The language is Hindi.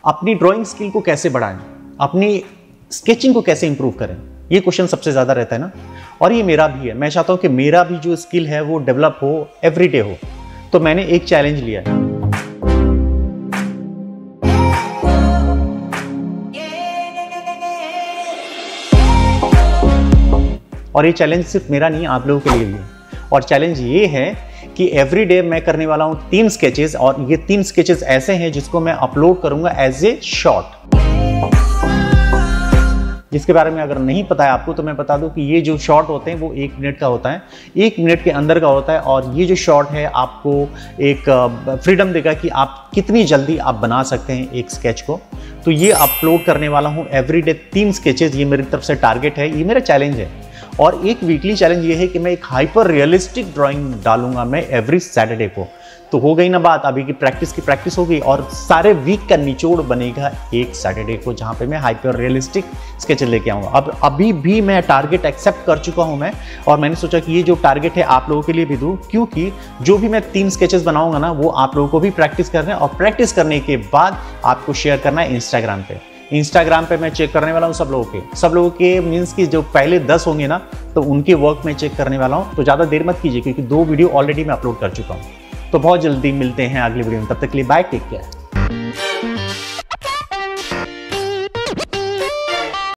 अपनी ड्राइंग स्किल को कैसे बढ़ाएं, अपनी स्केचिंग को कैसे इंप्रूव करें, ये क्वेश्चन सबसे ज़्यादा रहता है ना। और ये मेरा भी है, मैं चाहता हूँ कि मेरा भी जो स्किल है वो डेवलप हो, एवरीडे हो। तो मैंने एक चैलेंज लिया है, और ये चैलेंज सिर्फ मेरा नहीं, आप लोगों के लिए भी है। और चैलेंज ये है कि एवरीडे मैं करने वाला हूँ 3 स्केचेस, और ये 3 स्केचेस ऐसे हैं जिसको मैं अपलोड करूंगा एज ए शॉर्ट। जिसके बारे में अगर नहीं पता है आपको तो मैं बता दूं कि ये जो शॉर्ट होते हैं वो 1 मिनट का होता है, 1 मिनट के अंदर का होता है। और ये जो शॉर्ट है आपको एक फ्रीडम देगा कि आप कितनी जल्दी आप बना सकते हैं एक स्केच को। तो ये अपलोड करने वाला हूँ एवरीडे 3 स्केचेस, ये मेरी तरफ से टारगेट है, ये मेरा चैलेंज है। और एक वीकली चैलेंज ये है कि मैं एक हाइपर रियलिस्टिक ड्राइंग डालूंगा मैं एवरी सैटरडे को। तो हो गई ना बात, अभी की प्रैक्टिस हो गई, और सारे वीक का निचोड़ बनेगा एक सैटरडे को, जहां पे मैं हाइपर रियलिस्टिक स्केच लेके आऊंगा। अब अभी भी मैं टारगेट एक्सेप्ट कर चुका हूं मैं, और मैंने सोचा कि ये जो टारगेट है आप लोगों के लिए भी दूं, क्योंकि जो भी मैं 3 स्केचेस बनाऊंगा ना वो आप लोगों को भी प्रैक्टिस करना है, और प्रैक्टिस करने के बाद आपको शेयर करना है इंस्टाग्राम पे मैं चेक करने वाला हूँ सब लोगों के मीन्स की जो पहले 10 होंगे ना, तो उनके वर्क में चेक करने वाला हूँ। तो ज़्यादा देर मत कीजिए, क्योंकि 2 वीडियो ऑलरेडी मैं अपलोड कर चुका हूँ। तो बहुत जल्दी मिलते हैं अगली वीडियो में, तब तक के लिए बाय, टेक केयर।